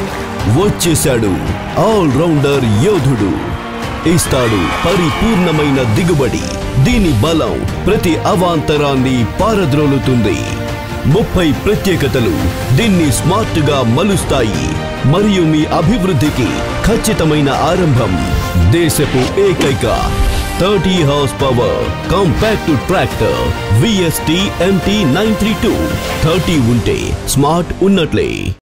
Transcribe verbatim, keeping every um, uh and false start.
వచ్చేశాడు all rounder యోధుడు. ఇస్తాడు పరిపూర్ణమైన దిగుబడి. దీని బలం ప్రతి అవాంతరాన్ని పారద్రోలుతుంది. ముప్పై ప్రత్యేకతలు దీన్ని స్మార్ట్ గా మలుస్తాయి మరియు మీ అభివృద్ధికి ఖచ్చితమైన ఆరంభం. దేశపు ఏకైక thirty horse power compact tractor V S T M T nine three two. Thirty ఉంటే స్మార్ట్ ఉన్నట్లే.